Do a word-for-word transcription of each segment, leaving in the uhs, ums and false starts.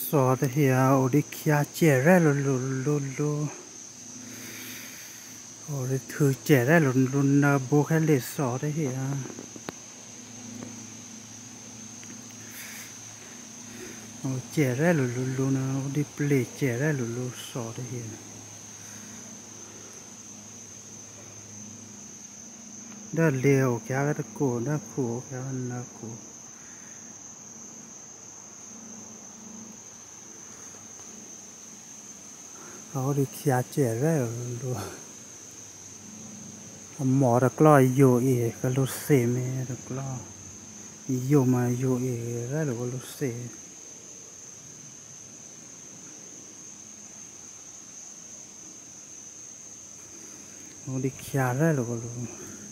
so the here o di kia chere lo lo lo lo o di thu chere lo lo na bo cái lệ so the here o chere lo lo lo na o di play chere lo lo so the here đó liều cái cái cổ đó cổ cái nó cổ họ đi kia trẻ rồi luôn mỏ được lo yêu ý cái lúc xe mẹ được lo yêu mà yêu ý ra được lúc xe họ đi kia ra được luôn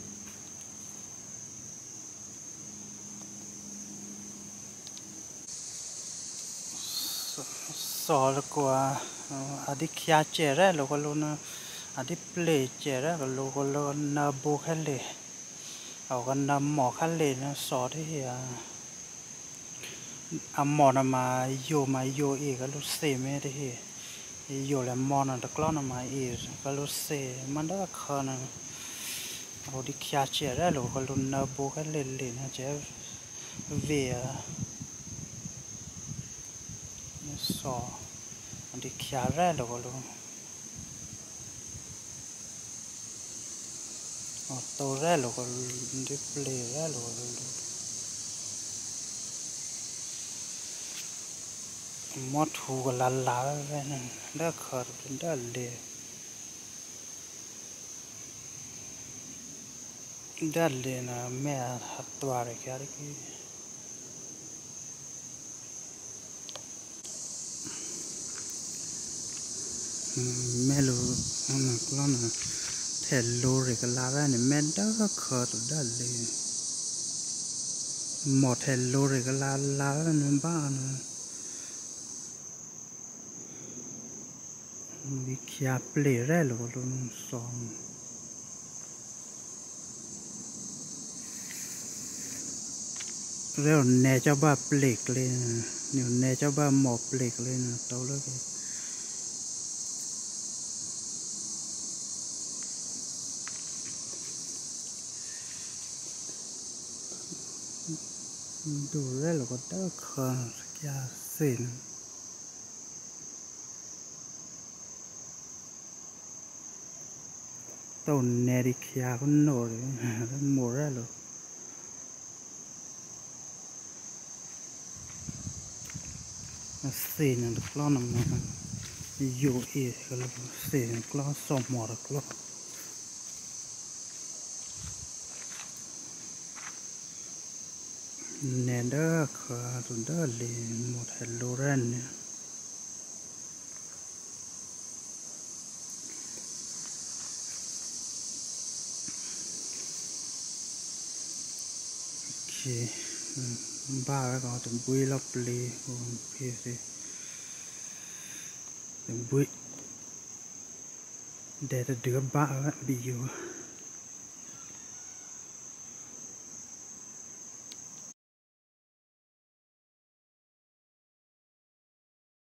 so là qua à đi kia trẻ ra rồi luôn à đi play trẻ ra rồi luôn na bố khai lệ ở gần nằm mỏ khai lệ nó so thế à à mỏ nằm mà yêu mà yêu ý cái lúc xe mẹ thế yêu là mỏ nó được lo nằm mà ý cái lúc xe mà đó khó nè họ đi kia trẻ ra rồi luôn na bố khai lệ lệ nó trẻ về so đi kia ra rồi luôn tàu ra rồi đi play ra rồi mót thù là lá vậy nè đã khờ đã lệ đã lệ là mẹ hạt toa rồi cái cái mẹ lu nó nó là thèn lu rồi cái lá này mẹ đã khờ đã lệ một thèn lu rồi cái lá lá nó ba nè đi kia play ra rồi luôn xong rồi nè cho ba play lên nếu nè cho ba một play lên tao lấy cái đủ ra là có đỡ khờ kia xịn tàu nè đi kia con nổ rồi mổ ra rồi xịn được lo nằm mà dụ ý cái là xịn lo sòng mỏ được lo nè đó khờ tụi đó liền một hình lô ran nè ok ba cái con tụi bui lấp lì còn phía gì tụi bui để tụi đứa ba bị vô